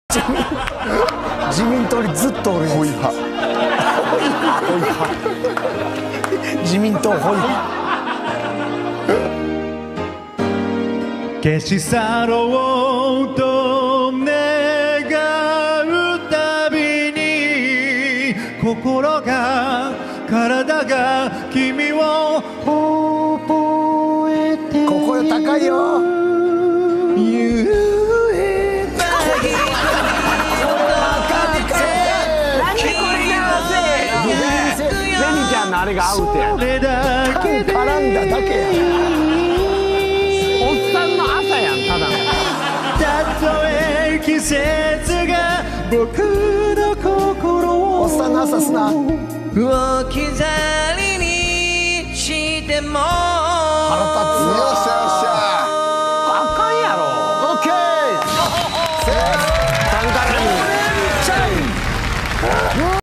自民党にずっとおるやつ。 ホイ派。 自民党ホイ派。 消し去ろうと願うたびに心が体が君を覚えてここよ高いよ。あれがアウトやな。絡んだだけや。おっさんの朝やん、ただの。 たとえ季節が僕の心をおっさんの朝すな。 置き去りにしても腹立つ。 よっしゃよっしゃ。 あかんやろ。オッケー。3から2。